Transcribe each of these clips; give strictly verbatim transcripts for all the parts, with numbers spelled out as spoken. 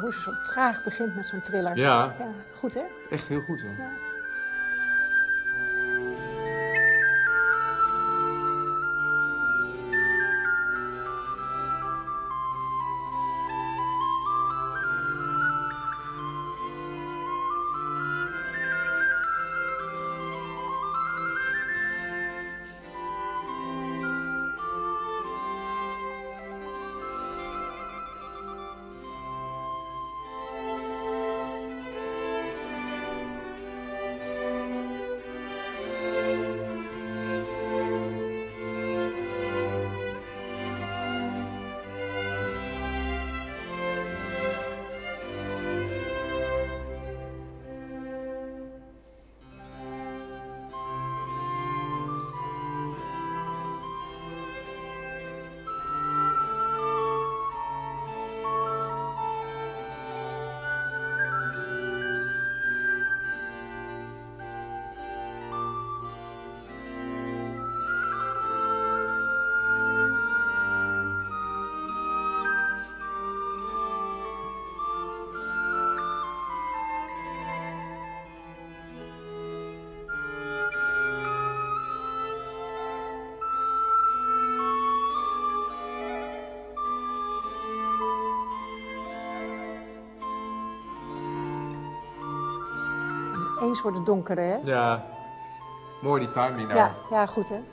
hoe ze zo traag begint met zo'n thriller. Ja. Ja, goed hè? Echt heel goed, hè? Ja. Eens wordt het donkerder, hè? Ja. Mooi die timing nou. Ja, ja, goed hè?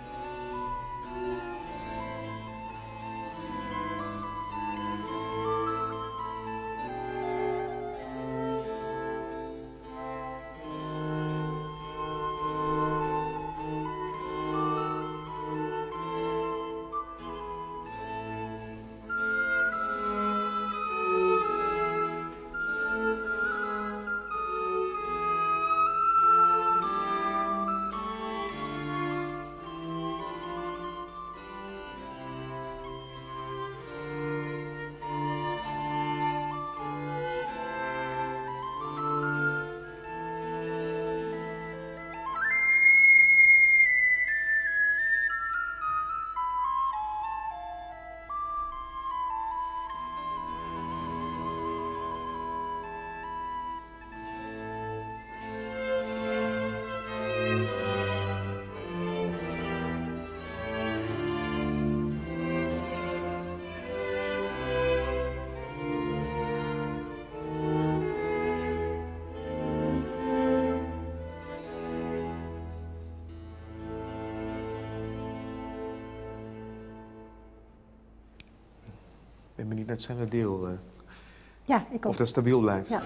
Ik ben benieuwd naar het snelle deel. Uh, ja, ik ook. Of dat stabiel blijft. Ja.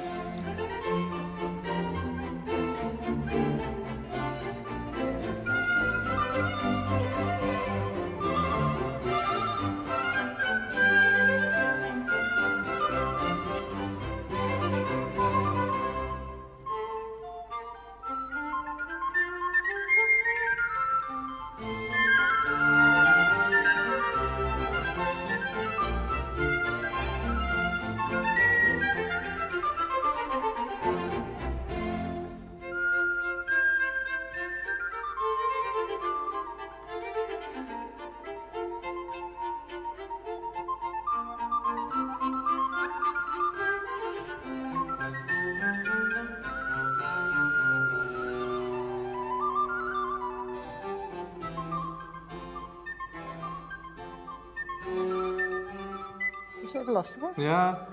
Dat is even lastig, hè? Ja.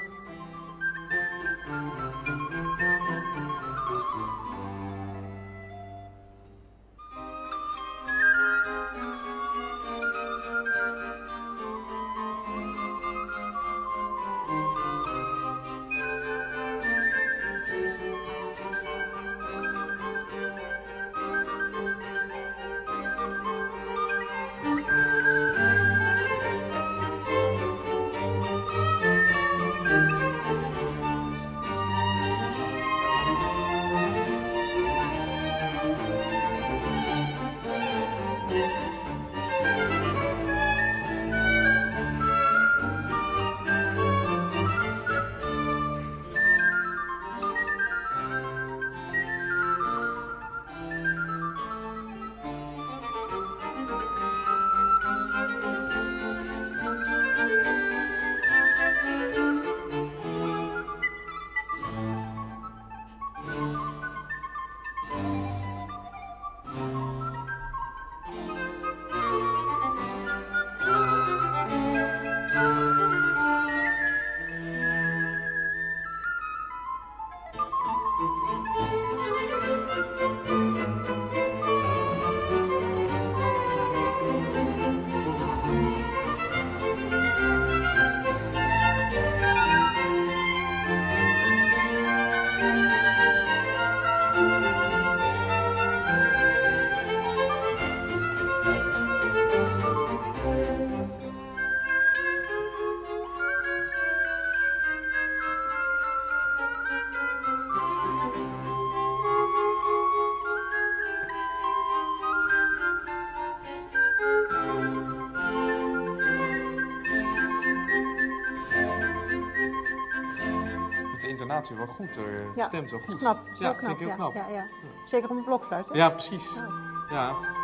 Maartje wel goed. Haar Ja, stemt wel dat is goed. knap. Dat is Ja, heel knap. vind ik heel ja, knap. Ja, ja. Zeker op een blokfluit, hè? Ja, precies. Ja. Ja.